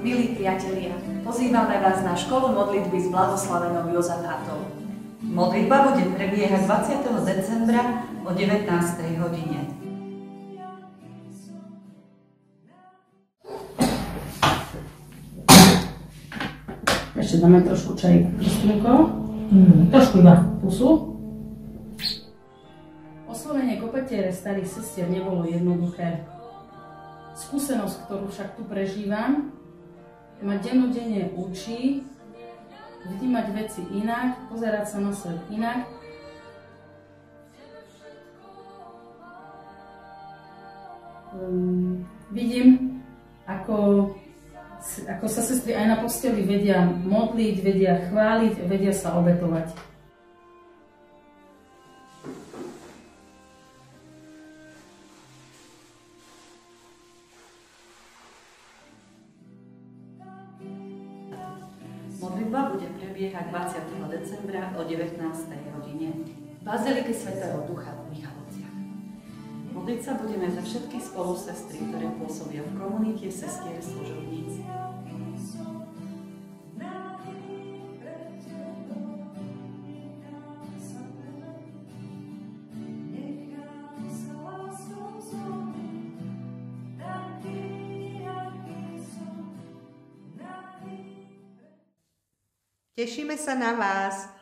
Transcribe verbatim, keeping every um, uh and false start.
Milí priatelia, pozývame vás na školu modlitby s blahoslavenou Jozafátou. Modlitba bude prebiehať dvadsiateho decembra o devätnástej hodine. Ešte dáme trošku čajík, Kristýnko. Mm, trošku iba pusu. Oslovenie kopetiere starých sestier nebolo jednoduché. Skúsenosť, ktorú však tu prežívam, ma dennodenne učí vnímať veci inak, pozerať sa na svet inak. Um, vidím, ako, ako sa sestry aj na posteli vedia modliť, vedia chváliť, vedia sa obetovať. Modlitba bude prebiehať dvadsiateho decembra o devätnástej hodine v Bazilike svätého Ducha v Michalovciach. Modliť sa budeme za všetky spolusestry, ktoré pôsobia v komunite sestier služobníc. Tešíme sa na vás.